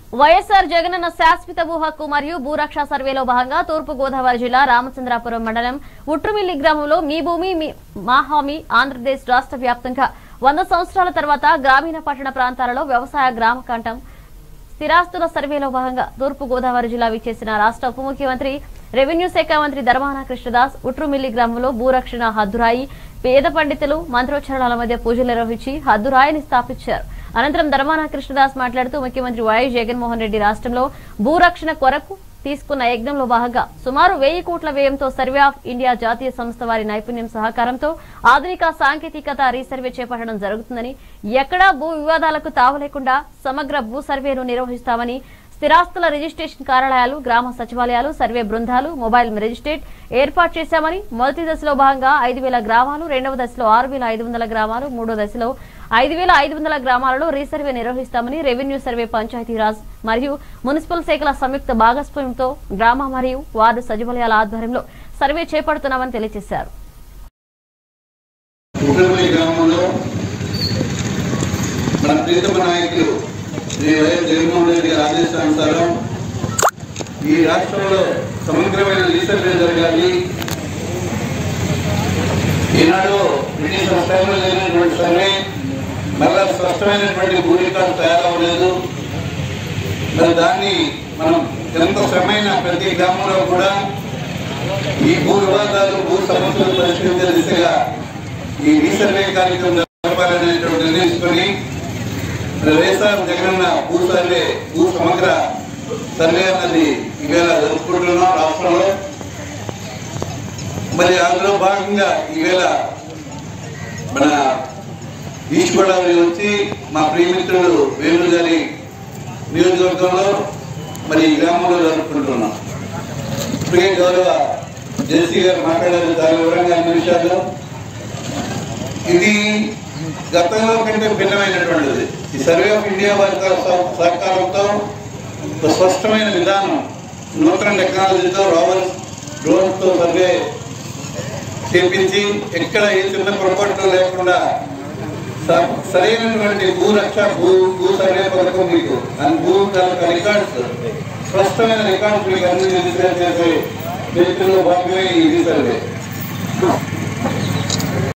వైఎస్ఆర్ జగనన్న శాశ్వత భూ హక్కు మరియు భూరక్ష సర్వేలో భాగంగా తూర్పు గోదావరి జిల్లా రామచంద్రాపురం మండలం ఉట్రుమిల్లి గ్రామంలో మీ భూమి మా హామీ ఆంధ్రప్రదేశ్ రాష్ట్ర వ్యాప్తంగా 100 సంవత్సరాల తర్వాత గ్రామీణ పట్టణ ప్రాంతాలలో వ్యవసాయ గ్రామ కంఠం స్థిరాస్తుల సర్వేలో భాగంగా తూర్పు గోదావరి జిల్లా విచ్చేసిన రాష్ట్ర ఉప ముఖ్యమంత్రి రెవెన్యూ శాఖ మంత్రి ధర్మాన కృష్ణదాస్ ఉట్రుమిల్లి గ్రామంలో భూరక్షణ హద్దురాయి పేద పండితులు మంత్రోచ్చరణల మధ్య పూజలు నిర్వహించి హద్దురాయిని స్థాపించారు। అనంతరం ధర్మాన కృష్ణదాస్ మాట్లాడుతూ ముఖ్యమంత్రి వైఎస్ జగన్మోహన్ రెడ్డి రాష్ట్రంలో భూరక్షణ కొరకు తీసుకున్న యజ్ఞంలో భాగంగా సుమారు 1000 కోట్ల వ్యయంతో సర్వే ఆఫ్ ఇండియా జాతీయ సంస్థ వారి నైపుణ్యం సహకారంతో ఆధునిక సాంకేతికత రీసర్వే చేపట్టడం జరుగుతుందని, ఎక్కడా భూ వివాదాలకు తావలేకుండా సమగ్ర భూ సర్వేను నిర్వహిస్తామని, స్థిరాస్తుల రిజిస్ట్రేషన్ కార్యాలయాలు, గ్రామ సచివాలయాలు, సర్వే బృందాలు, మొబైల్ మెజిస్ట్రేట్ ఏర్పాటు చేశామని, మొదటి దశలో భాగంగా 5000 గ్రామాలు, రెండవ దశలో 6500 గ్రామాలు, మూడో దశలో 5500 గ్రామాలలో రీసర్వే నిర్వహిస్తామని, రెవెన్యూ సర్వే, పంచాయతీరాజ్ మరియు మున్సిపల్ శాఖల సంయుక్త భాగస్వామ్యంతో గ్రామ మరియు వార్డు సచివాలయాల ఆధ్వర్యంలో సర్వే చేపడుతున్నామని తెలియజేశారు। జగన్మోహన్ రెడ్డి గారి ఆదేశానుసారం ఈ రాష్ట్రంలో సమగ్రమైన రీసర్వే జరగాలి। ఈనాడు బ్రిటిష్ టైంలో జరిగినటువంటి సర్వే మళ్ళా స్పష్టమైనటువంటి భూ రికార్డు తయారవ్వలేదు। మరి దాన్ని మనం ఎంత శ్రమైన ప్రతి గ్రామంలో కూడా ఈ భూ వివాదాలు, భూ సమస్యలు పరిష్కరించే దిశగా ఈ రీసర్వే కార్యక్రమం జరపాలనేటువంటి నిర్ణయించుకొని వైఎస్ఆర్ జగనన్న భూ సర్వే, భూ సమగ్ర సర్వే అన్నది ఈవేళ జరుపుకుంటున్నాం రాష్ట్రంలో। మరి అందులో భాగంగా ఈవేళ మన ఈస్ట్ గోదావరి వచ్చి మా ప్రియమిత్రుడు వేణు గారి నియోజకవర్గంలో మరి ఈ గ్రామంలో జరుపుకుంటున్నాం। ఇప్పటికే గౌరవ జేసీ గారు మాట్లాడారు చాలా వివరంగా అన్ని విషయాలు। ఇది గతంలో కంటే భిన్నమైనటువంటిది। ఈ సర్వే ఆఫ్ ఇండియా వారి సహకారంతో స్పష్టమైన విధానం, నూతన టెక్నాలజీతో, రోవర్స్, డ్రోన్స్ తో సర్వే చేపించి ఎక్కడ ఏ చిన్న పొరపాట్లు లేకుండా సరైనటువంటి భూరక్ష భూ సర్వే పథకం మీకు భూ రికార్డ్స్, స్పష్టమైన రికార్డ్స్ మీకు అన్ని చేసే చేతుల్లో భాగమే ఈ సర్వే।